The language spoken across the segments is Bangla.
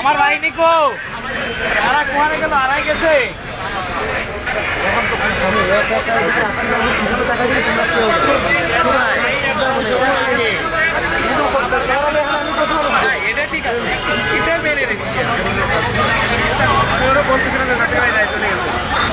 আমার বাহিনী কো তারা কোয়ারে গেল আড়াই গেছে এটা ঠিক আছে এটা মেনে নিচ্ছি বলতেছিলেন চলে গেছে।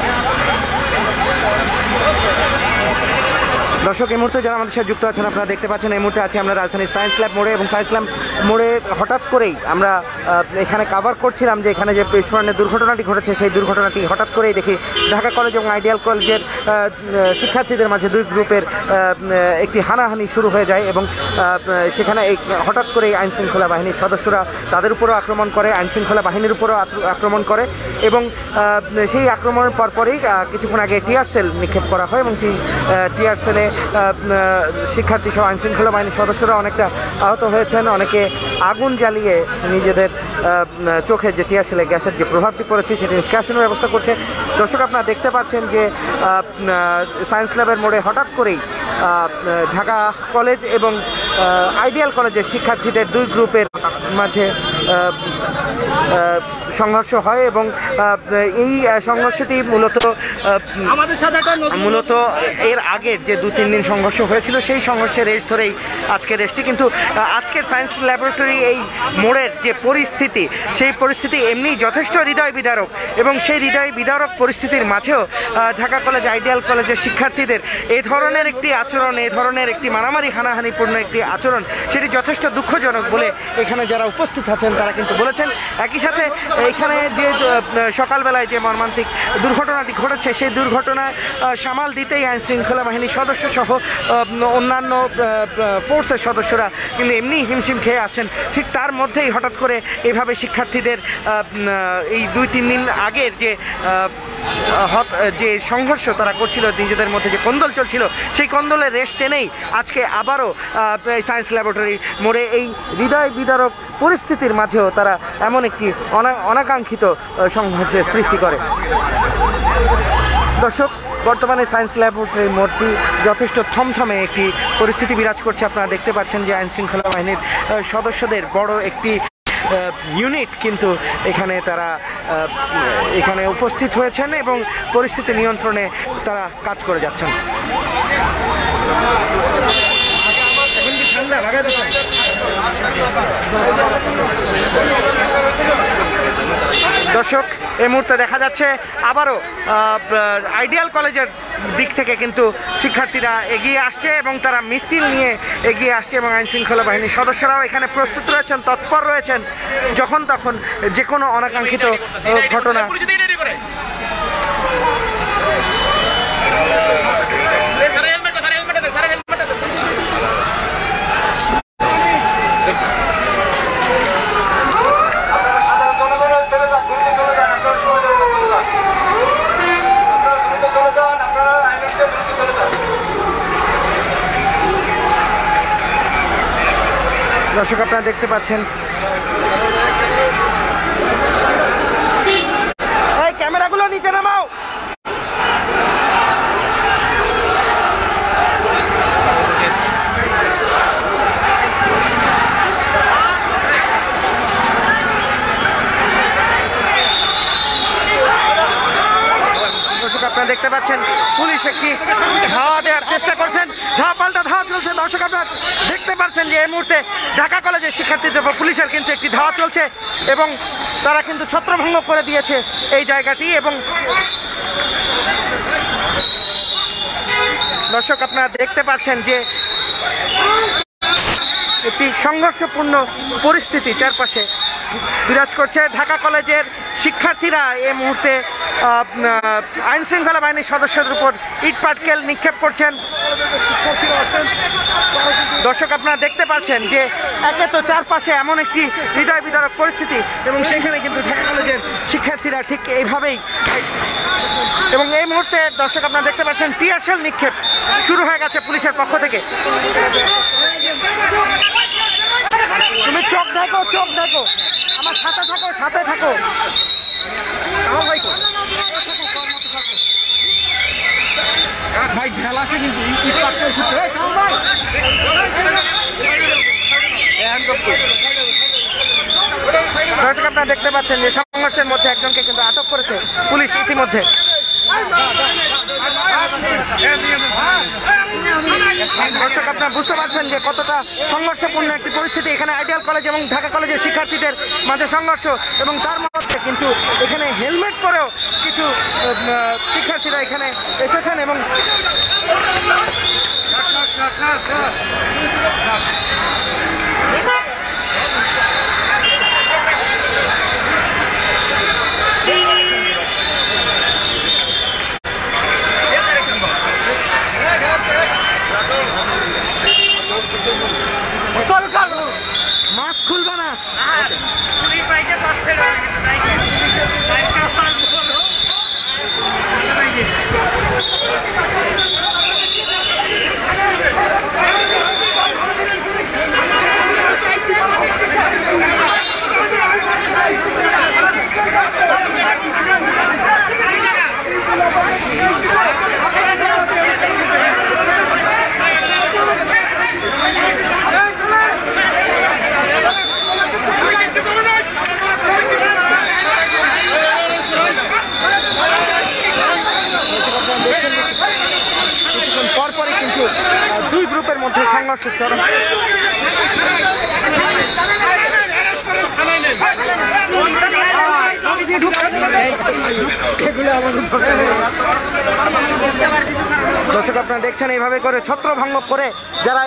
দর্শক এই মুহূর্তে যারা আমাদের সাথে যুক্ত আছেন আপনারা দেখতে পাচ্ছেন এই মুহূর্তে আছি আমরা রাজধানীর সায়েন্স ল্যাব মোড়ে এবং সায়েন্স ল্যাব মোড়ে হঠাৎ করেই আমরা এখানে কভার করছিলাম যে এখানে যে বিস্ফোরণের দুর্ঘটনাটি ঘটেছে সেই দুর্ঘটনাটি হঠাৎ করেই দেখি ঢাকা কলেজ এবং আইডিয়াল কলেজের শিক্ষার্থীদের মাঝে দুই গ্রুপের একটি হানাহানি শুরু হয়ে যায় এবং সেখানে এই হঠাৎ করেই আইনশৃঙ্খলা বাহিনীর সদস্যরা তাদের উপরও আক্রমণ করে, আইনশৃঙ্খলা বাহিনীর উপরও আক্রমণ করে এবং সেই আক্রমণের পরপরই কিছুক্ষণ আগে টিয়ার সেল নিক্ষেপ করা হয় এবং টিয়ার সেলে শিক্ষার্থী সহ আইনশৃঙ্খলা বাহিনীর সদস্যরা অনেকটা আহত হয়েছেন, অনেকে আগুন জ্বালিয়ে নিজেদের চোখে যে টিয়ার সেলে গ্যাসের যে প্রভাবটি পড়েছে সেটি নিষ্কাশনের ব্যবস্থা করছে। দর্শক আপনারা দেখতে পাচ্ছেন যে সায়েন্স ল্যাবের মোড়ে হঠাৎ করেই ঢাকা কলেজ এবং আইডিয়াল কলেজের শিক্ষার্থীদের দুই গ্রুপের মাঝে সংঘর্ষ হয় এবং এই সংঘর্ষটি মূলত এর আগের যে 2-3 দিন সংঘর্ষ হয়েছিল সেই সংঘর্ষের রেশ ধরেই আজকের রেশটি। কিন্তু আজকের সায়েন্স ল্যাবরেটরি এই মোড়ের যে পরিস্থিতি সেই পরিস্থিতি এমনি যথেষ্ট হৃদয় বিদারক এবং সেই হৃদয় বিদারক পরিস্থিতির মাঝেও ঢাকা কলেজ আইডিয়াল কলেজের শিক্ষার্থীদের এই ধরনের একটি আচরণ, এই ধরনের একটি মারামারি হানাহানিপূর্ণ একটি আচরণ সেটি যথেষ্ট দুঃখজনক বলে এখানে যারা উপস্থিত আছেন তারা কিন্তু বলেছেন। একই সাথে এখানে যে সকালবেলায় যে মর্মান্তিক দুর্ঘটনাটি ঘটেছে সেই দুর্ঘটনায় সামাল দিতেই আইন শৃঙ্খলা বাহিনীর সদস্য সহ অন্যান্য ফোর্সের সদস্যরা কিন্তু এমনি হিমশিম খেয়ে আসেন। ঠিক তার মধ্যেই হঠাৎ করে এইভাবে শিক্ষার্থীদের এই 2-3 দিন আগের যে সংঘর্ষ তারা করছিল, নিজেদের মধ্যে যে কন্দল চলছিল সেই কন্দলের রেশ টেনেই আজকে আবারও সায়েন্স ল্যাবরেটরি মোড়ে এই হৃদয় বিদারক পরিস্থিতির মাঝেও তারা এমন একটি অনাকাঙ্ক্ষিত সংঘর্ষের সৃষ্টি করে। দর্শক বর্তমানে সায়েন্স ল্যাবরেটরি মোড়টি যথেষ্ট থমথমে একটি পরিস্থিতি বিরাজ করছে। আপনারা দেখতে পাচ্ছেন যে আইনশৃঙ্খলা বাহিনীর সদস্যদের বড় একটি ইউনিট কিন্তু তারা এখানে উপস্থিত হয়েছেন এবং পরিস্থিতি নিয়ন্ত্রণে তারা কাজ করে যাচ্ছেন। দর্শক এই মুহূর্তে দেখা যাচ্ছে আবারও আইডিয়াল কলেজের দিক থেকে কিন্তু শিক্ষার্থীরা এগিয়ে আসছে এবং তারা মিছিল নিয়ে এগিয়ে আসছে এবং আইনশৃঙ্খলা বাহিনীর সদস্যরাও এখানে প্রস্তুত রয়েছেন, তৎপর রয়েছেন যখন তখন যে কোনো অনাকাঙ্ক্ষিত ঘটনা দর্শক আপনারা দেখতে পাচ্ছেন এই ক্যামেরাগুলো নিচে নামাও। দেখতে পাচ্ছেন পুলিশ একটি ধাওয়া দেওয়ার চেষ্টা করছেন, ধাওয়া পাল্টা ধাওয়া চলছে। দর্শক আপনারা দেখতে পাচ্ছেন যে এই মুহূর্তে ঢাকা কলেজের শিক্ষার্থীদের পুলিশের কিন্তু একটি ধাওয়া চলছে এবং তারা কিন্তু ছত্রভঙ্গ করে দিয়েছে এই জায়গাটি। এবং দর্শক আপনারা দেখতে পাচ্ছেন যে একটি সংঘর্ষপূর্ণ পরিস্থিতি চারপাশে বিরাজ করছে। ঢাকা কলেজের শিক্ষার্থীরা এই মুহূর্তে আইন শৃঙ্খলা বাহিনীর সদস্যদের উপর ইট পাটকেল নিক্ষেপ করছেন। দর্শক আপনারা দেখতে পাচ্ছেন যে একে তো চারপাশে এমন একটি হৃদয় বিদারক পরিস্থিতি এবং সেখানে কিন্তু ঢাকা কলেজের শিক্ষার্থীরা ঠিক এইভাবেই এবং এই মুহূর্তে দর্শক আপনারা দেখতে পাচ্ছেন টিয়ার সেল নিক্ষেপ শুরু হয়ে গেছে পুলিশের পক্ষ থেকে। তুমি চোখ দেখো, চোখ দেখো, আমার সাথে থাকো, সাথে থাকো। ভাই ঢেলা আছে কিন্তু দর্শক আপনারা আপনারা দেখতে পাচ্ছেন যে সংঘর্ষের মধ্যে একজনকে কিন্তু আটক করেছে পুলিশ ইতিমধ্যে। দর্শক আপনারা বুঝতে পারছেন যে কতটা সংঘর্ষপূর্ণ একটি পরিস্থিতি এখানে আইডিয়াল কলেজ এবং ঢাকা কলেজের শিক্ষার্থীদের মাঝে সংঘর্ষ, এবং তার মধ্যে কিন্তু এখানে হেলমেট পরেও কিছু শিক্ষার্থীরা এখানে এসেছেন এবং মাস্ক খুলবা না। পরপরই কিন্তু দুই গ্রুপের মধ্যে সংঘর্ষ চরম। দর্শক আপনারা দেখছেন এইভাবে করে ছত্রভঙ্গ করে যারা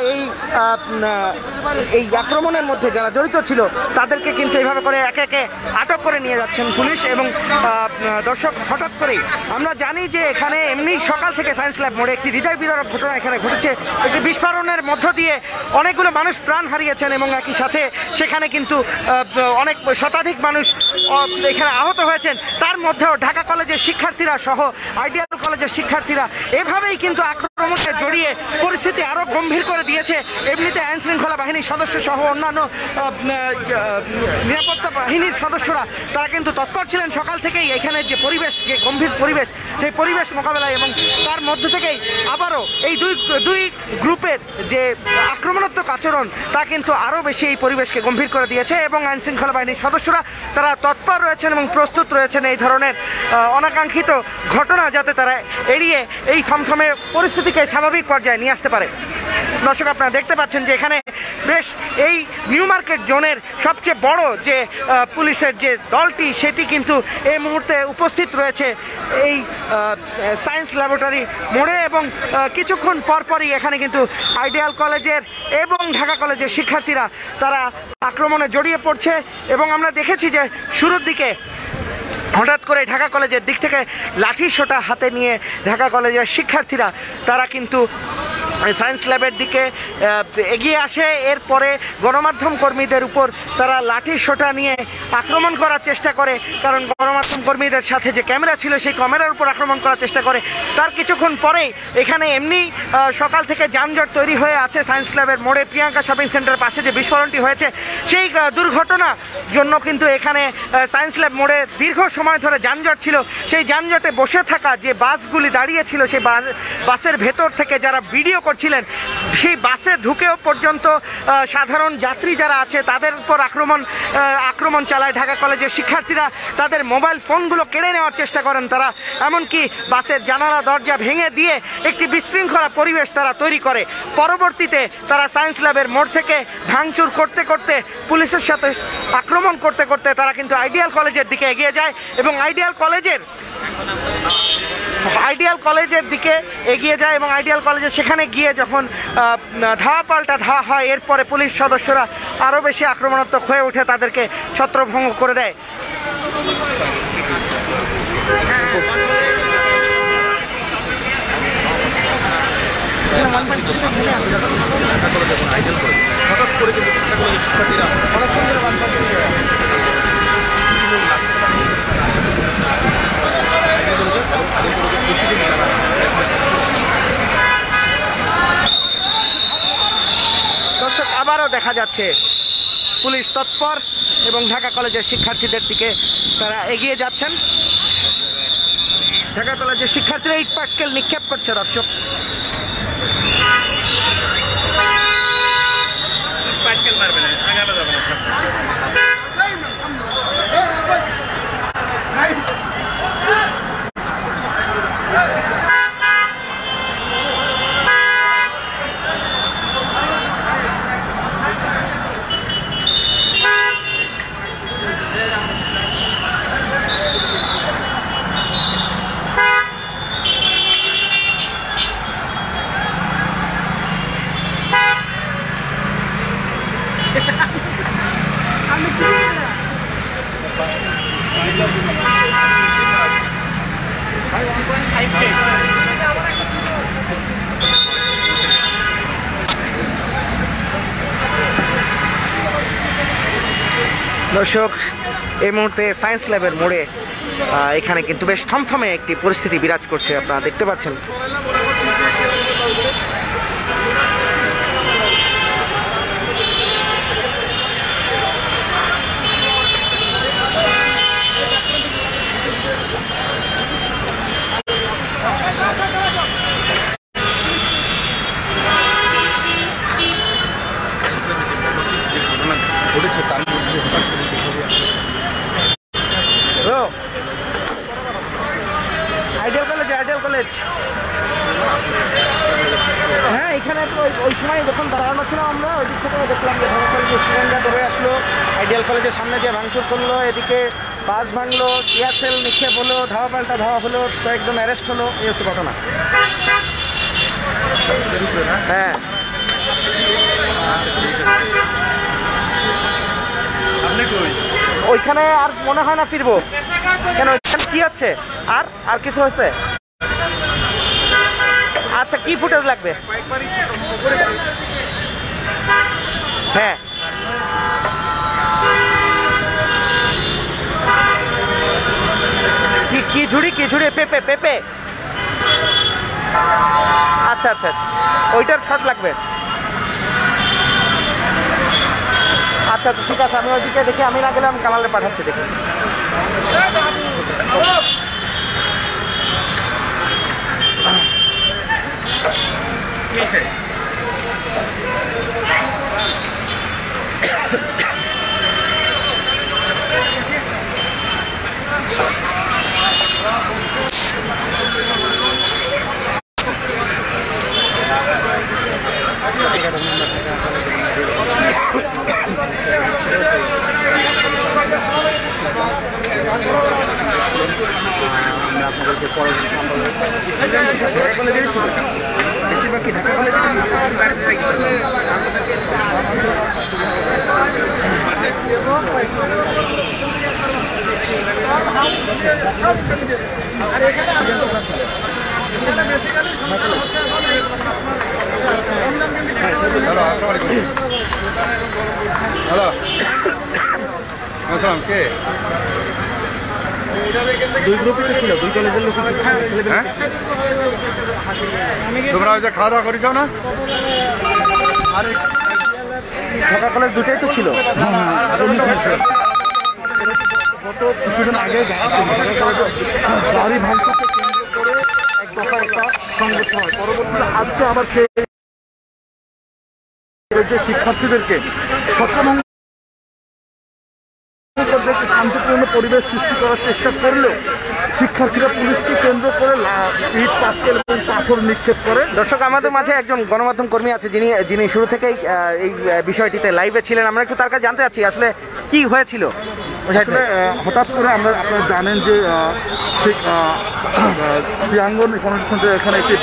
এই আক্রমণের মধ্যে যারা জড়িত ছিল তাদেরকে কিন্তু এইভাবে করে একে একে আটক করে নিয়ে যাচ্ছেন পুলিশ। এবং দর্শক হঠাৎ করেই আমরা জানি যে এখানে এমনি সকাল থেকে সায়েন্স ল্যাব মোড়ে একটি হৃদয় বিদারক ঘটনা এখানে ঘটেছে। একটি বিস্ফোরণের মধ্য দিয়ে অনেকগুলো মানুষ প্রাণ হারিয়েছেন এবং একই সাথে সেখানে কিন্তু অনেক শতাধিক মানুষ এখানে আহত হয়েছেন। তার মধ্যেও ঢাকা কলেজের শিক্ষার্থীরা সহ আইডিয়াল কলেজের শিক্ষার্থীরা এভাবেই কিন্তু আক্রমণে জড়িয়ে পরিস্থিতি আরো গম্ভীর করে দিয়েছে। এমনিতে আইন শৃঙ্খলা বাহিনীর সদস্য সহ অন্যান্য নিরাপত্তা বাহিনীর সদস্যরা তারা কিন্তু তৎপর ছিলেন সকাল থেকেই এখানে যে পরিবেশ, যে গম্ভীর পরিবেশ, সেই পরিবেশ মোকাবেলায়, এবং তার মধ্য থেকেই আবারও এই দুই গ্রুপের যে আক্রমণাত্মক আচরণ তা কিন্তু আরও বেশি এই পরিবেশকে গম্ভীর করে দিয়েছে। এবং আইন শৃঙ্খলা বাহিনীর সদস্যরা তারা তৎপর রয়েছেন এবং প্রস্তুত রয়েছেন এই ধরনের অনাকাঙ্ক্ষিত ঘটনা যাতে তারা এড়িয়ে এই থমথমে পরিস্থিতিকে স্বাভাবিক পর্যায়ে নিয়ে আসতে পারে। দর্শক আপনারা দেখতে পাচ্ছেন যে এখানে বেশ এই নিউ মার্কেট জোনের সবচেয়ে বড় যে পুলিশের যে দলটি সেটি কিন্তু এই মুহূর্তে উপস্থিত রয়েছে এই সায়েন্স ল্যাবরেটরি মোড়ে, এবং কিছুক্ষণ পরপরই এখানে কিন্তু আইডিয়াল কলেজের এবং ঢাকা কলেজের শিক্ষার্থীরা তারা আক্রমণে জড়িয়ে পড়ছে। এবং আমরা দেখেছি যে শুরুর দিকে হঠাৎ করে ঢাকা কলেজের দিক থেকে লাঠি সোঁটা হাতে নিয়ে ঢাকা কলেজের শিক্ষার্থীরা তারা কিন্তু সায়েন্স ল্যাবের দিকে এগিয়ে আসে। এরপরে গণমাধ্যম কর্মীদের উপর তারা লাঠি সোঁটা নিয়ে আক্রমণ করার চেষ্টা করে, কারণ গণমাধ্যম কর্মীদের সাথে যে ক্যামেরা ছিল সেই ক্যামেরার উপর আক্রমণ করার চেষ্টা করে। তার কিছুক্ষণ পরেই এখানে এমনি সকাল থেকে যানজট তৈরি হয়ে আছে সায়েন্স ল্যাবের মোড়ে, প্রিয়াঙ্কা শপিং সেন্টারের পাশে যে বিস্ফোরণটি হয়েছে সেই দুর্ঘটনার জন্য কিন্তু এখানে সায়েন্স ল্যাব মোড়ে দীর্ঘ সময় ধরে যানজট ছিল। সেই যানজটে বসে থাকা যে বাসগুলি দাঁড়িয়ে ছিল সেই বাসের ভেতর থেকে যারা ভিডিও করছিলেন সেই বাসে ঢুকেও পর্যন্ত সাধারণ যাত্রী যারা আছে তাদের উপর আক্রমণ চালায় ঢাকা কলেজের শিক্ষার্থীরা। তাদের মোবাইল ফোনগুলো কেড়ে নেওয়ার চেষ্টা করেন তারা, এমনকি বাসের জানালা দরজা ভেঙে দিয়ে একটি বিশৃঙ্খলা পরিবেশ তারা তৈরি করে। পরবর্তীতে তারা সায়েন্স ল্যাবের মোড় থেকে ভাঙচুর করতে করতে, পুলিশের সাথে আক্রমণ করতে করতে তারা কিন্তু আইডিয়াল কলেজের দিকে এগিয়ে যায় এবং আইডিয়াল কলেজের দিকে এগিয়ে যায় এবং আইডিয়াল কলেজে সেখানে গিয়ে যখন ধাওয়া পাল্টা ধাওয়া হয়, এরপরে পুলিশ সদস্যরা আরও বেশি আক্রমণাত্মক হয়ে উঠে তাদেরকে ছত্রভঙ্গ করে দেয়। দর্শক আবারও দেখা যাচ্ছে পুলিশ তৎপর এবং ঢাকা কলেজের শিক্ষার্থীদের দিকে তারা এগিয়ে যাচ্ছেন। ঢাকা কলেজের শিক্ষার্থীরা ইট পাটকেল নিক্ষেপ করছে। দর্শক পাটকেল মারবে না, আগানো যাবে না। দর্শক, এই মুহূর্তে সায়েন্স ল্যাবের মোড়ে এখানে কিন্তু বেশ থমথমে একটি পরিস্থিতি বিরাজ করছে, আপনারা দেখতে পাচ্ছেন। আইডিয়াল কলেজ, হ্যাঁ, এখানে তো ওই সময় যখন দাঁড়ানো ছিলাম আমরা ওই দিক থেকে দেখলাম যে ঢাকা কলেজের স্টুডেন্টরা ধরে আসলো, আইডিয়াল কলেজের সামনে যে ভাঙচুর করলো, এদিকে বাস ভাঙলো, টিয়ারশেল নিক্ষেপ হলো, ধাওয়া পাল্টা ধাওয়া হলো, কয়েকজন অ্যারেস্ট হলো, এই হচ্ছে ঘটনা। হ্যাঁ, ওইখানে আর মনে হয় না ফিরবো, কেন ওইখানে কি হচ্ছে? আর কিছু হয়েছে? আচ্ছা, কি ফুটেজ লাগবে? হ্যাঁ, কি ঝুড়ি পেঁপে। আচ্ছা, ওইটার শট লাগবে। আচ্ছা, ঠিক আছে, আমি ওইদিকে দেখি, আমি না গেলে আমি কামালে পাঠাচ্ছি, দেখি। বেশিরভাগ কি ঢাকা কলেজে হ্যালো, আসসালাম। কে? দুই গ্রুপে ছিল, দুই কলেজের লোক। তোমরা ওই যে খাওয়া দাওয়া করেছ না? ঢাকা কলেজ দুটাই তো ছিল। গত কিছুদিন আগে গাড়ি ভাঙচুরকে কেন্দ্র করে এক দফা একটা সংগঠন হয়, পরবর্তীতে আজকে আবার যে শিক্ষার্থীদেরকে ছত্রভঙ্গ একটি শান্তিপূর্ণ পরিবেশ সৃষ্টি করার চেষ্টা করলেও শিক্ষার্থীরা পুলিশকে কেন্দ্র করে ইট পাটকেল এবং পাথর নিক্ষেপ করে। দর্শক, আমাদের মাঝে একজন গণমাধ্যম কর্মী আছে যিনি শুরু থেকেই এই বিষয়টিতে লাইভে ছিলেন। আমরা একটু তার কাছে জানতে চাচ্ছি আসলে কি হয়েছিল। আসলে হঠাৎ করে আপনারা জানেন যে ঠিক প্রিয়াঙ্গন ইকোনমিক সেন্টার এখানে একটি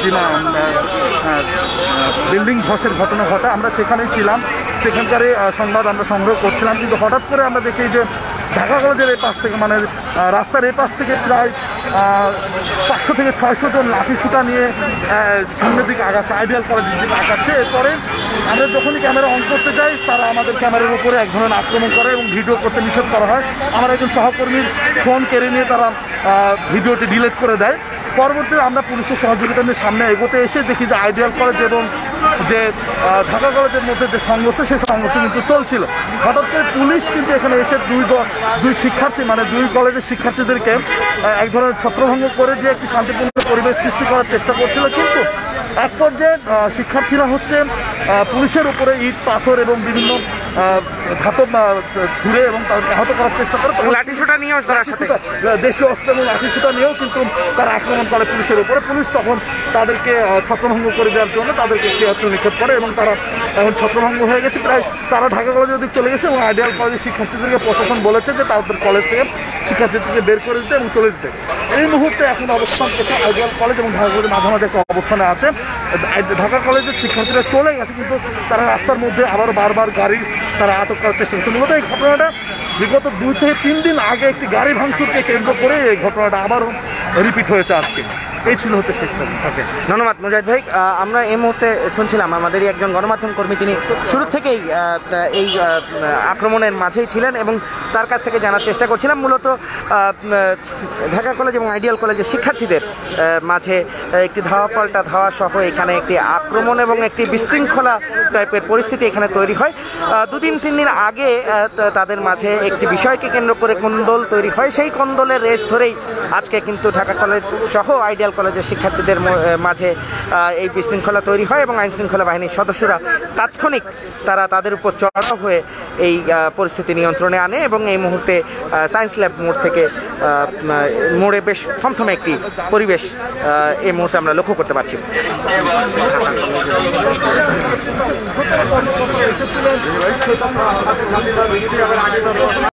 বিল্ডিং ধসের ঘটনা ঘটে। আমরা সেখানেই ছিলাম, সেখানকার সংবাদ আমরা সংগ্রহ করছিলাম, কিন্তু হঠাৎ করে আমরা দেখি যে ঢাকা কলেজের এই পাশ থেকে, মানে রাস্তার এই পাশ থেকে প্রায় 500 থেকে 600 জন লাঠি সুতা নিয়ে সামনের দিকে আগাচ্ছে, আইডিয়াল কলেজের দিকে আগাচ্ছে। এরপরে আমরা যখনই ক্যামেরা অন করতে যাই, তারা আমাদের ক্যামেরার উপরে এক ধরনের আক্রমণ করে এবং ভিডিও করতে নিষেধ করা হয়। আমার একজন সহকর্মীর ফোন কেড়ে নিয়ে তারা ভিডিওটি ডিলিট করে দেয়। পরবর্তীতে আমরা পুলিশের সহযোগিতা নিয়ে সামনে এগোতে এসে দেখি যে আইডিয়াল কলেজ এবং যে ঢাকা কলেজের মধ্যে যে সংঘর্ষ, সেই সংঘর্ষ কিন্তু চলছিল। হঠাৎ করে পুলিশ কিন্তু এখানে এসে দুই শিক্ষার্থী, মানে দুই কলেজের শিক্ষার্থীদেরকে এক ধরনের ছত্রভঙ্গ করে দিয়ে একটি শান্তিপূর্ণ পরিবেশ সৃষ্টি করার চেষ্টা করছিল। কিন্তু এক পর্যায়ে শিক্ষার্থীরা পুলিশের উপরে ইট পাথর এবং বিভিন্ন ধাতব ছুঁড়ে এবং তাদেরকে আহত করার চেষ্টা করে। লাঠিসোঁটা নিয়েও দেশীয় অস্ত্র এবং লাঠিসোঁটা নিয়েও কিন্তু তারা আক্রমণ করে পুলিশের উপরে। পুলিশ তখন তাদেরকে ছত্রভঙ্গ করে দেওয়ার জন্য তাদেরকে অস্ত্র নিক্ষেপ করে এবং তারা এখন ছত্রভঙ্গ হয়ে গেছে। প্রায় তারা ঢাকা কলেজের দিকে চলে গেছে এবং আইডিয়াল কলেজের শিক্ষার্থীদেরকে প্রশাসন বলেছে যে তাদের কলেজ থেকে শিক্ষার্থীদেরকে বের করে দিতে এবং চলে দিতে। এই মুহূর্তে এখন অবস্থান করছে আইডিয়াল কলেজ এবং ঢাকা কলেজের মাঝামাঝি একটা অবস্থানে আছে। ঢাকা কলেজের শিক্ষার্থীরা চলে গেছে, কিন্তু তারা রাস্তার মধ্যে আবার বারবার গাড়ি তারা আটক করার চেষ্টা করছে। মূলত এই ঘটনাটা বিগত 2 থেকে 3 দিন আগে একটি গাড়ি ভাঙচুরকে কেন্দ্র করে এই ঘটনাটা আবারও রিপিট হয়েছে আজকে। এই ছিল হচ্ছে শেষ সময়। ওকে, ধন্যবাদ মুজাহিদ ভাই। আমরা এই মুহূর্তে শুনছিলাম আমাদেরই একজন গণমাধ্যম কর্মী, তিনি শুরু থেকেই এই আক্রমণের মাঝেই ছিলেন এবং তার কাছ থেকে জানার চেষ্টা করছিলাম মূলত ঢাকা কলেজ এবং আইডিয়াল কলেজের শিক্ষার্থীদের মাঝে একটি ধাওয়া পাল্টা ধাওয়া সহ এখানে একটি আক্রমণ এবং একটি বিশৃঙ্খলা টাইপের পরিস্থিতি এখানে তৈরি হয়। 2-3 দিন আগে তাদের মাঝে একটি বিষয়কে কেন্দ্র করে কোন্দল তৈরি হয়, সেই কোন্দলের রেশ ধরেই আজকে কিন্তু ঢাকা কলেজ সহ আইডিয়াল কলেজের শিক্ষার্থীদের মাঝে এই বিশৃঙ্খলা তৈরি হয় এবং আইনশৃঙ্খলা বাহিনীর সদস্যরা তাৎক্ষণিক তাদের উপর চড়াও হয়ে এই পরিস্থিতি নিয়ন্ত্রণে আনে এবং এই মুহূর্তে সায়েন্স ল্যাব মোড় থেকে মোড়ে বেশ থমথমে একটি পরিবেশ এই মুহূর্তে আমরা লক্ষ্য করতে পারছি।